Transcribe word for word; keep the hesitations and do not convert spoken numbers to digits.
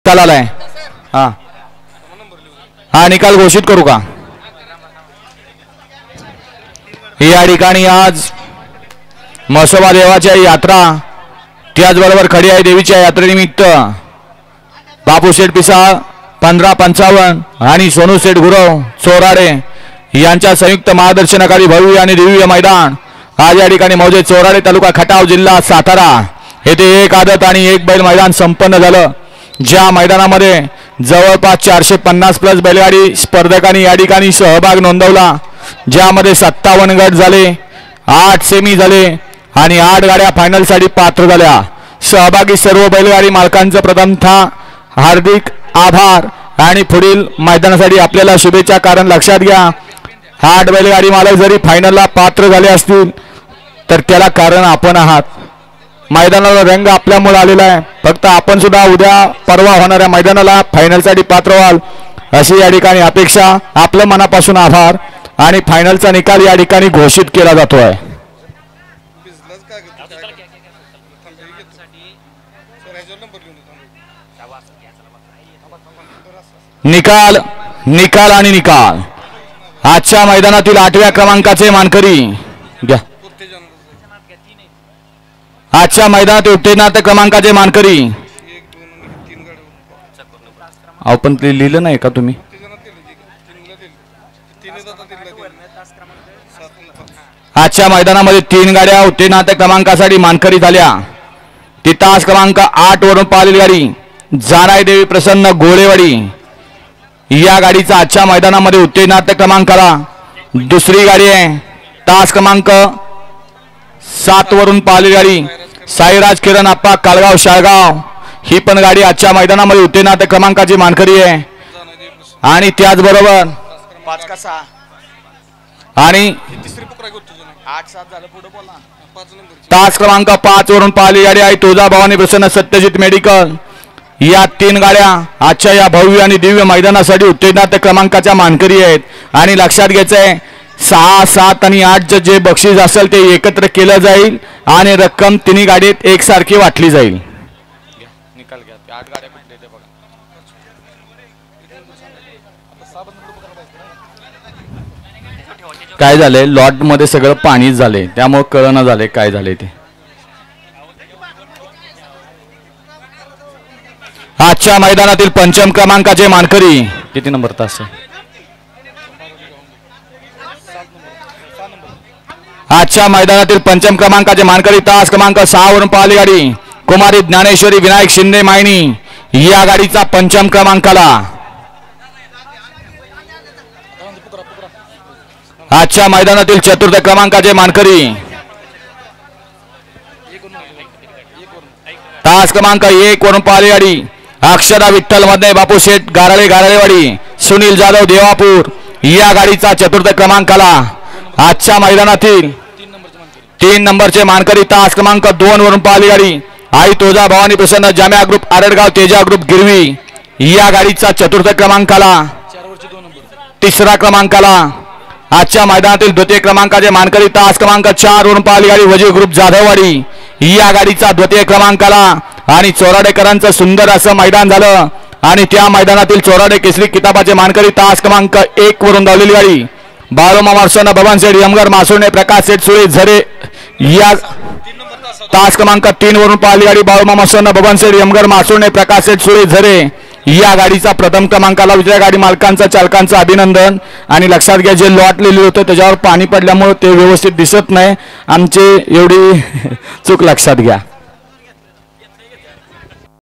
निकाल आलाय. हा हा निकाल घोषित करू का? या ठिकाणी आज म्हसोबा देवाच्या यात्रा त्याचबरोबर खडियाई देवीच्या यात्रेनिमित्त बापू शेठ पिसाळ पंधरा पंचावन्न आणि सोनू शेठ गुरव चोराडे यांच्या संयुक्त मार्गदर्शनाखाली भव्य आणि दिव्य मैदान आज या ठिकाणी मौजे चोराडे तालुका खटाव जिल्हा सातारा येथे एक आदत आणि एक बैल मैदान संपन्न झालं. ज्या मैदानामध्ये जवळपास चारशे पन्नास प्लस बैलगाडी स्पर्धकांनी या ठिकाणी सहभाग नोंदवला. ज्यामध्ये सत्तावन्न गट झाले, आठ सेमी झाले आणि आठ गाड्या फायनलसाठी पात्र झाल्या. सहभागी सर्व बैलगाडी मालकांचं प्रथमतः हार्दिक आभार आणि पुढील मैदानासाठी आपल्याला शुभेच्छा. कारण लक्षात घ्या, आठ बैलगाडी मालक जरी फायनलला पात्र झाले असतील तर त्याला कारण आपण आहात. मैदानाला रंग आपल्यामुळे आलेला आहे. फक्त आपण सुद्धा उद्या परवा होणाऱ्या मैदानाला फायनलसाठी पात्र व्हाल अशी या ठिकाणी अपेक्षा. आपलं मनापासून आभार आणि फायनलचा निकाल या ठिकाणी घोषित केला जातो आहे. निकाल निकाल आणि निकाल आजच्या मैदानातील आठव्या क्रमांकाचे मानकरी घ्या. आजच्या मैदानात उत्तेजनार्थ क्रमांकाचे मानकरी आपण ते लिहिलं नाही का तुम्ही? आजच्या मैदानामध्ये तीन गाड्या उत्तेजनार्थ क्रमांकासाठी मानकरी झाल्या. ती तास क्रमांक आठ वरून पाहिलेली गाडी जानाई देवी प्रसन्न गोळेवाडी या गाडीचा आजच्या मैदानामध्ये उत्तेजनार्थ क्रमांकाला दुसरी गाडी आहे. तास क्रमांक सात वरून पाहिलेली गाडी साईराज किरण आप्पा कालगाव शाळगाव ही पण गाडी आजच्या मैदानामध्ये उत्तेजनार्थ क्रमांकाची मानकरी आहे. आणि त्याचबरोबर पाच का सहा आणि आठ सात झालं पुढे बोला. तास क्रमांक पाच वरून पाहिलेली गाडी आहे तुळजाभवानी प्रसन्न सत्यजित मेडिकल. या तीन गाड्या आजच्या या भव्य आणि दिव्य मैदानासाठी उत्तेजनार्थ क्रमांकाच्या मानकरी आहेत. आणि लक्षात घ्यायचंय, सहा सात आणि आठ जे बक्षीस असेल ते एकत्र केलं जाईल आणि रक्कम तिन्ही गाडीत एकसारखी वाटली जाईल. निकाल घ्या. आठ गाड्या कुठले ते बघा. काय झालंय, लॉट मध्ये सगळं पाणीच झालंय त्यामुळे कळना झालंय काय झालंय ते. आजच्या मैदानातील पंचम क्रमांकाचे मानकरी किती नंबर तास आहे? आजच्या मैदानातील पंचम क्रमांकाचे मानकरी तास क्रमांक सहा वरून पाहिली गाडी कुमारी ज्ञानेश्वरी विनायक शिंदे मायनी या गाडीचा पंचम क्रमांकाला. आजच्या मैदानातील चतुर्थ क्रमांकाचे मानकरी तास क्रमांक एक वरून पाहिली गाडी अक्षरा विठ्ठल मध्ये बापू शेठ गाराळे गाराळेवाडी सुनील जाधव देवापूर या गाडीचा चतुर्थ क्रमांकाला. आजच्या मैदानातील तीन नंबरचे मानकरी तास क्रमांक दोन वरून पाहिली गाडी आई तुळजा भवानी प्रसन्न जाम्या ग्रुप आरडगाव तेजा ग्रुप गिरवी या गाडीचा चतुर्थ क्रमांकाला. तिसरा क्रमांकाला आजच्या मैदानातील द्वितीय क्रमांकाचे मानकरी तास क्रमांक चार वरून पाहिली गाडी वजीर ग्रुप जाधववाडी या गाडीचा द्वितीय क्रमांकाला. आणि चोराडेकरांचं सुंदर असं मैदान झालं आणि त्या मैदानातील चोराडे केसरी किताबाचे मानकरी तास क्रमांक एक वरून धावलेली गाडी बाळोमा मार्सोना बबन शेठ यमगर मासुर्णे प्रकाश शेठ सुळे झरे या तास क्रमांक तीन वरून पाहिली गाडी बाळोमा मार्सोना बबन शेठ यमगर मासुर्णे प्रकाश शेठ सुळे झरे या गाडीचा प्रथम क्रमांकाला. विजय गाडी मालकांचा चालकांचं अभिनंदन. आणि लक्षात घ्या, जे लॉट लिहिलं होतं त्याच्यावर पाणी पडल्यामुळे ते व्यवस्थित दिसत नाही. आमची एवढी चूक लक्षात घ्या.